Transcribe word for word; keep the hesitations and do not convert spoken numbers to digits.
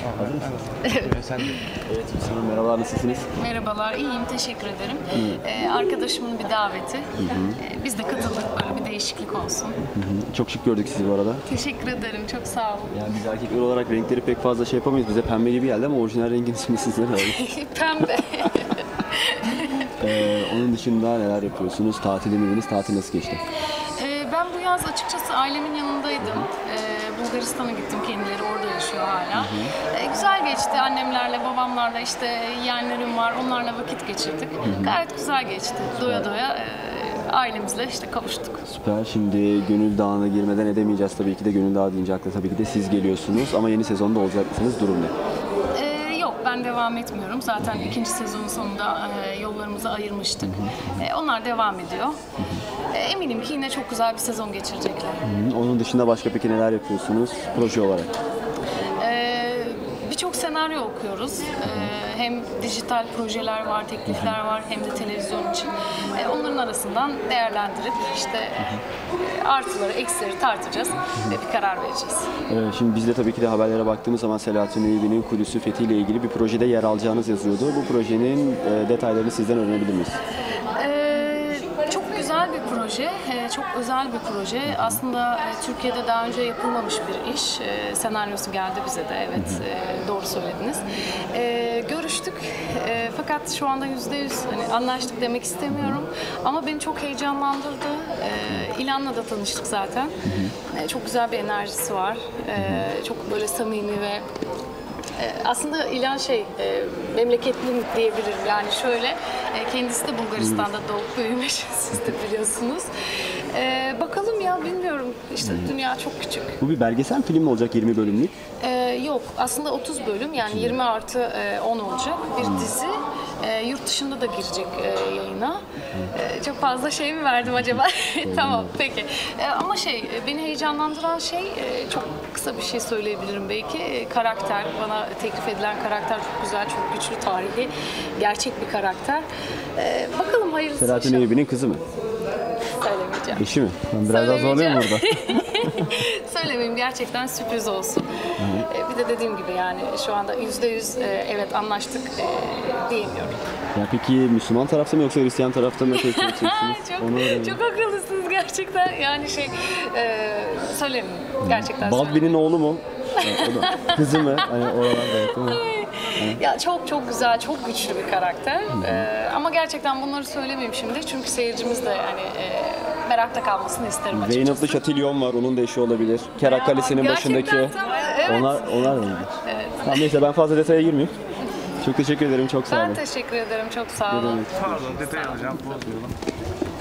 Hazır mısınız? Evet. Sen de. Evet, Hüseyin, merhabalar, nasılsınız? Merhabalar, iyiyim. Teşekkür ederim. Ee, arkadaşımın bir daveti. Ee, biz de katıldık, böyle bir değişiklik olsun. Hı hı. Çok şık gördük sizi bu arada. Teşekkür ederim, çok sağ olun. Yani biz erkekler olarak renkleri pek fazla şey yapamayız. Bize pembe gibi geldi ama orijinal rengin ismi sizden alalım. Pembe. Ee, onun dışında neler yapıyorsunuz? Tatile miydiniz? Tatil nasıl geçti? Ee, ben bu yaz açıkçası ailemin yanındaydım. Ee, Bulgaristan'a gittim, kendileri orada yaşıyor hala. Ee, güzel geçti. Annemlerle, babamlarla, işte yeğenlerim var, onlarla vakit geçirdik. Gayet güzel geçti. Doya doya e, ailemizle işte kavuştuk. Süper. Şimdi Gönül Dağı'na girmeden edemeyeceğiz tabii ki de. Gönül Dağı deyince akla tabii ki de siz geliyorsunuz. Ama yeni sezonda olacak mısınız? Durum ne? Ee, yok, ben devam etmiyorum. Zaten ikinci sezonun sonunda e, yollarımızı ayırmıştık. E, onlar devam ediyor. E, eminim ki yine çok güzel bir sezon geçirecekler. Hı, onun dışında başka peki neler yapıyorsunuz proje olarak? Ee, Birçok senaryo okuyoruz. Ee, hem dijital projeler var, teklifler var, hem de televizyon için. Ee, onların arasından değerlendirip işte e, artıları, eksileri tartacağız ve bir karar vereceğiz. Evet, şimdi biz de tabii ki de haberlere baktığımız zaman Selahattin Eyüp'ün Kudüs'ü fethiyle ilgili bir projede yer alacağınız yazıyordu. Bu projenin e, detaylarını sizden öğrenebilir miyiz? Ee, çok güzel bir proje, ee, çok özel bir proje. Aslında e, Türkiye'de daha önce yapılmamış bir iş. Ee, senaryosu geldi bize de, evet, e, doğru söylediniz. Ee, görüştük, e, fakat şu anda yüzde yüz hani anlaştık demek istemiyorum. Ama beni çok heyecanlandırdı. Ee, İlhan'la da tanıştık zaten. Ee, çok güzel bir enerjisi var. Ee, çok böyle samimi ve aslında İlhan şey, e, memleketlim diyebilirim. Yani şöyle, e, kendisi de Bulgaristan'da doğup büyümüş, siz de biliyorsunuz. E, bakalım ya, bilmiyorum. İşte dünya çok küçük. Bu bir belgesel film mi olacak, yirmi bölümlük? E, yok, aslında otuz bölüm, yani yirmi artı e, on olacak bir dizi. E, yurt dışında da girecek e, yayına. E, çok fazla şey mi verdim acaba? Tamam, peki. E, ama şey, e, beni heyecanlandıran şey, e, çok kısa bir şey söyleyebilirim belki. E, karakter, bana teklif edilen karakter çok güzel, çok güçlü, tarihi, gerçek bir karakter. E, bakalım hayırlısı. Selahattin Eyüp'ün kızı mı? Söylemeyeceğim. Eşi mi? Ben biraz daha zorlayayım burada. Söylemeyeyim, gerçekten sürpriz olsun. E, bir de dediğim gibi yani şu anda yüzde yüz e, evet anlaştık e, diyemiyorum. Ya peki Müslüman tarafta mı yoksa Hristiyan tarafta mı seçeceksiniz? çok, çok akıllısınız gerçekten. Yani şey, e, söylemeyeyim. Gerçekten Baldwin'in oğlu mu? Ya, o da. Kızı mı? Hani oralarda evet, değil mi? Ya çok çok güzel, çok güçlü bir karakter. Ee, ama gerçekten bunları söylemeyeyim şimdi. Çünkü seyircimiz de yani e, merakta kalmasını isterim açıkçası. Zeynep'li Şatilyon var, onun da eşi olabilir. Kerak Kalesi'nin başındaki. Gerçekten tamam, evet. Onlar, onlar da mı? Evet. Tamam, neyse ben fazla detaya girmeyeyim. Çok teşekkür ederim, çok sağ olun. Ben teşekkür ederim, çok sağ olun. Pardon, detay alacağım. Bozmayalım.